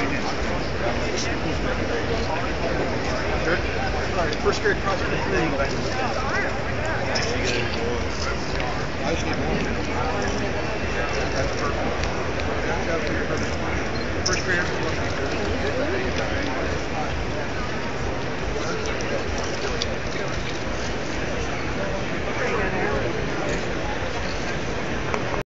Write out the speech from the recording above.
Good. All right, first grade project completed. I just need one. That's perfect. First grader.